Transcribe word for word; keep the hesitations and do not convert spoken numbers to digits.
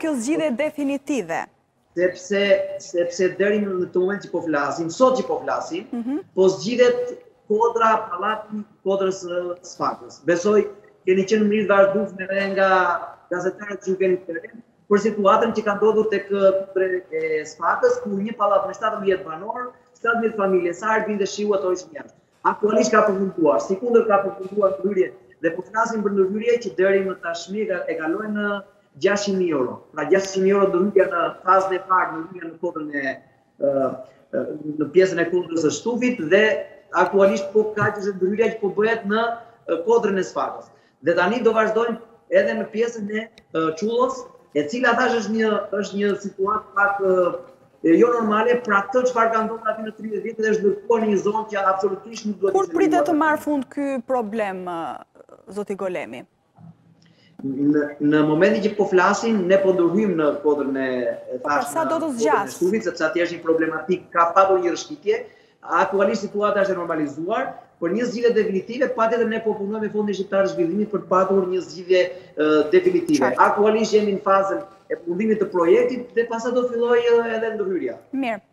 kjo zgjidhje definitive? Sepse, sepse deri në të moment që po flasim, sot që po flasim, mm -hmm. po zgjidhet kodra pallati kodrës Sfakës. Besoj keni qenë mirë vazhdueshme edhe nga gazetarët që keni terren për situatën që ka ndodhur tek kodra e Sfakës, ku një pallat me shtatëmbëdhjetë banor, shtatëmbëdhjetë familje sa binte shiu ato ishin jashtë. Aktualisht ka përfunduar, sikundër ka përfunduar ndërhyrje dhe po flasim për ndërhyrje që deri më tashmë e kalojnë në gjashtëqind mijë euro. Pra gjashtëqind mijë euro ndërhyrja në fazën e parë, ndërhyrja në kodrën e në pjesën e kodrës së Shtufit dhe aktualisht po ka që është ndërhyrja që po bëhet në kodrën e Sfakës. Dhe tani do vazhdojmë edhe në pjesën e Çullës, e cila thash është një është një situatë pak jo normale, pra këtë çfarë ka ndodhur aty në tridhjetë vjet dhe është ndërtuar në një zonë që absolutisht nuk duhet të. Kur pritet të marrë fund ky problem, zoti Golemi? Në, në momentin që po flasim, ne po ndërhyjmë në kodrën e thashë. Sa do të zgjas? Sepse aty është një problematik, ka patur një rrëshqitje. Aktualisht situata është e normalizuar, por një zgjidhje definitive, patjetër ne po punojmë me Fondin Shqiptar të Zhvillimit për patur një zgjidhje uh, definitive. Aktualisht jemi në fazën e fundimit të projektit dhe pastaj do fillojë edhe ndërhyrja. Mirë.